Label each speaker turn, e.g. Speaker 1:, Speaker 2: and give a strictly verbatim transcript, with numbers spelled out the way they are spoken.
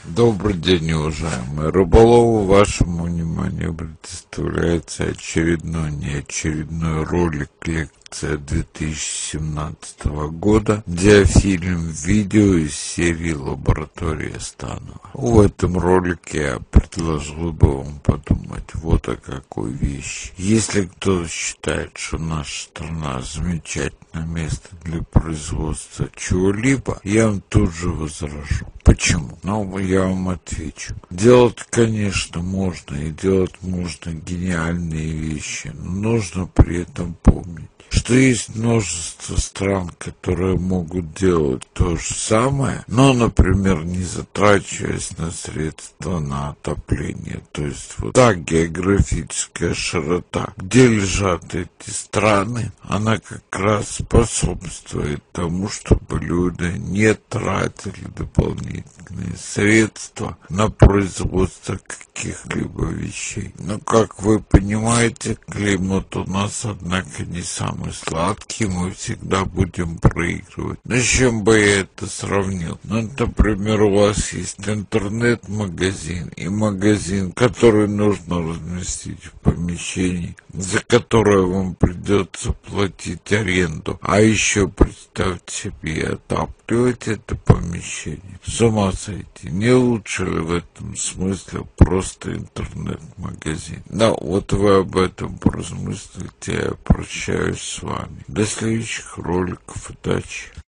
Speaker 1: Добрый день, уважаемые рыболовы. Вашему вниманию представляется очередной неочередной ролик лекция две тысячи семнадцатого года, диафильм видео из серии «Лаборатория Станова». В этом ролике я предложил бы вам подумать вот о какой вещи. Если кто-то считает, что наша страна замечательное место для производства чего-либо, я вам тут же возражу. Почему? Ну, я вам отвечу. Делать, конечно, можно, и делать можно гениальные вещи, но нужно при этом помнить, что есть множество стран, которые могут делать то же самое, но, например, не затрачиваясь на средства на отопление. То есть вот та географическая широта, где лежат эти страны, она как раз способствует тому, чтобы люди не тратили дополнительные средства на производство каких-либо вещей. Но, как вы понимаете, климат у нас, однако, не самый сладкий, мы всегда будем проигрывать. Но с чем бы я это сравнил? Ну, например, у вас есть интернет-магазин и магазин, который нужно разместить в помещении, за которое вам придется платить аренду. А еще представьте себе, отапливать это помещение. С ума сойти. Не лучше ли в этом смысле просто интернет-магазин? Да, вот вы об этом поразмыслите, я прощаюсь с вами. До следующих роликов. Удачи!